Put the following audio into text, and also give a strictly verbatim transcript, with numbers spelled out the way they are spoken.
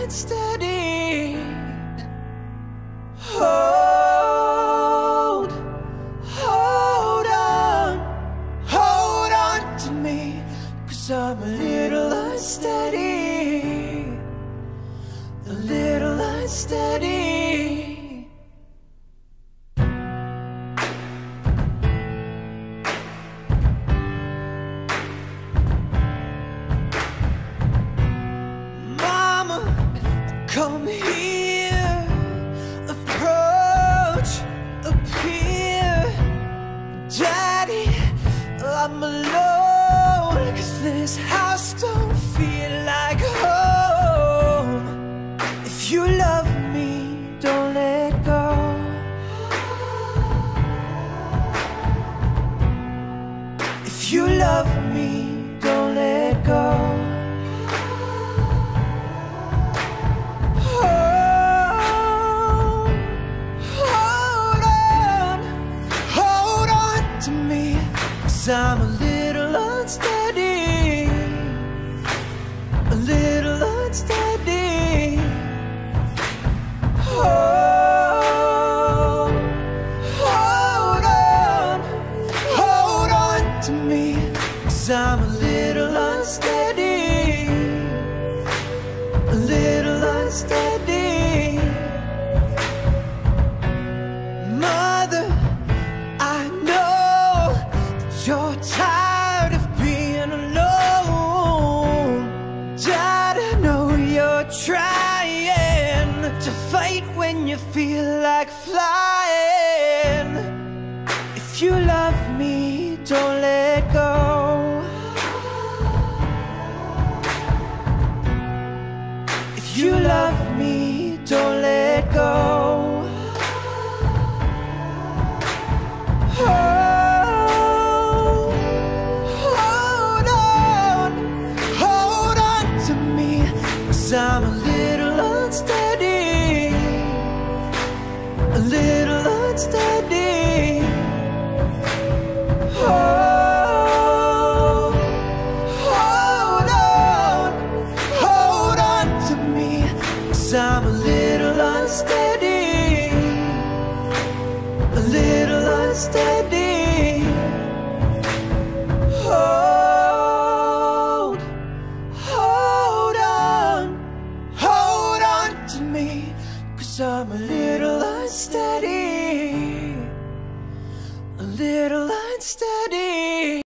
unsteady. Hold, hold on, hold on to me, 'cause I'm a little unsteady, a little unsteady. Come here, approach, appear. Daddy, I'm alone, 'cause this house don't feel like home. If you love me, don't let go. If you love me, don't let go. I'm a little unsteady, a little unsteady. Hold, hold on, hold on to me, 'cause I'm a little unsteady, a little unsteady. Mother, I know you're tired of being alone. Dad, I know you're trying to fight when you feel like flying. If you love me, don't let go. If you love me, don't let go. Oh. I'm a little unsteady, a little unsteady. Hold, hold on, hold on to me, 'cause I'm a little unsteady, a little unsteady. Hold, hold on, hold on to me, 'cause I'm a little unsteady, a little unsteady.